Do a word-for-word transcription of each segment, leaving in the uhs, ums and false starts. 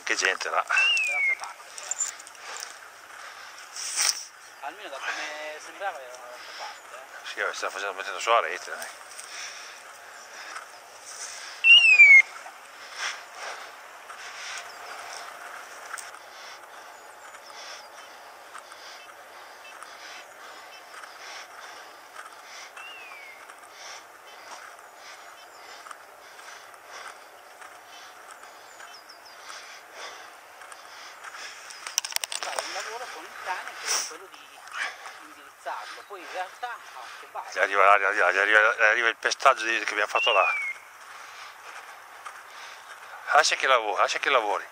anche gente là. Almeno da come sembrava era dall'altra parte. Eh. Sì, sta facendo, mettendo sulla rete. Dai. Il lavoro con il cane è quello di indirizzarlo, poi in realtà no, che vai. Gli arriva, arriva, arriva, arriva il pestaggio che abbiamo fatto là. Lascia che lavori, lascia che lavori.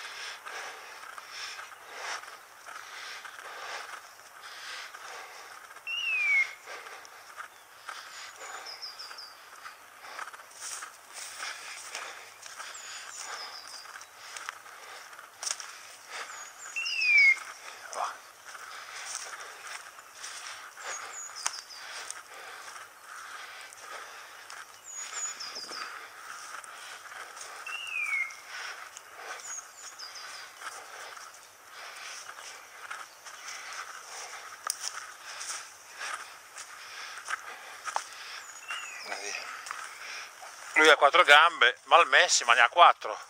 Lui ha quattro gambe, malmessi, ma ne ha quattro.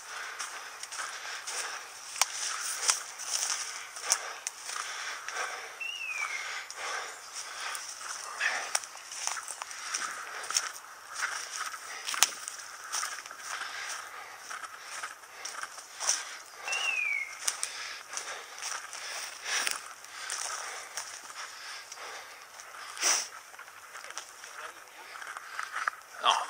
No.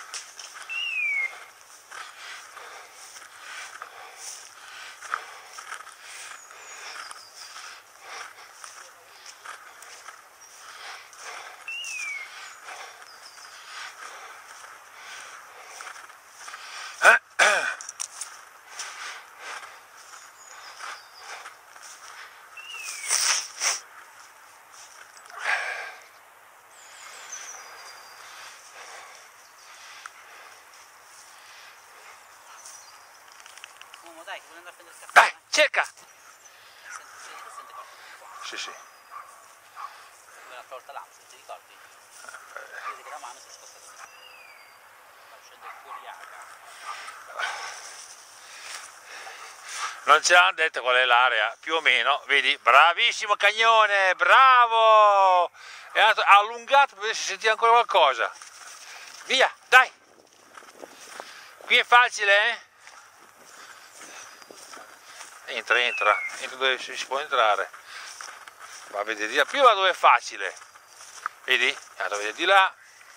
Uomo, dai, che vuole andare a prendere il caffè. Dai, cerca! Sente, sente, sente qualcuno qua. Sì, sì. Dove l'ha tolta l'ampo, ti ricordi? Vedi che la mano si è spostata di là. Sta uscendo fuori aria. Non ci hanno detto qual è l'area, più o meno, vedi? Bravissimo Cagnone, bravo! È andato, ha allungato per vedere se sentiva ancora qualcosa. Via, dai! Qui è facile, eh? Entra, entra, entra dove si può entrare. Va a vedere di là, più va dove è facile. Vedi? È andato a vedere di là.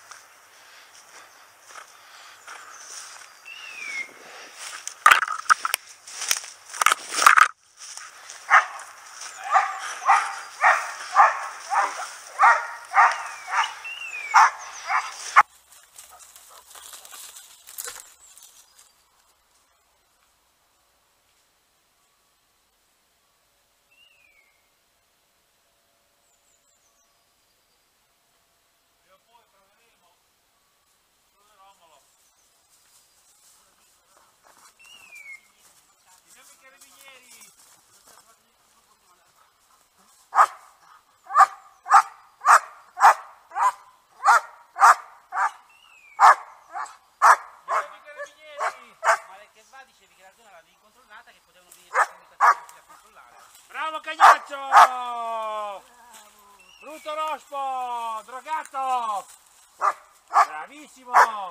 Bravo Cagnaccio! Brutto rospo! Drogato! Bravissimo!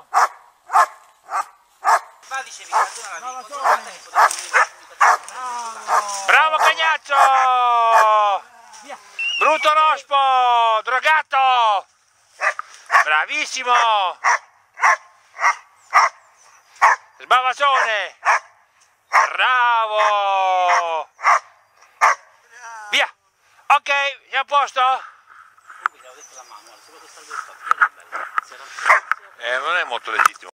Va, dicevi che la zona l'avevi controllata che poteva venire. Bravo Cagnaccio! Via! Brutto rospo! Drogato! Bravissimo! Sbavazzone! Bravo! Via! Ok, siamo a posto? Comunque, avevo detto la mano, solo che sta due stop, è bella. Eh, non è molto legittimo.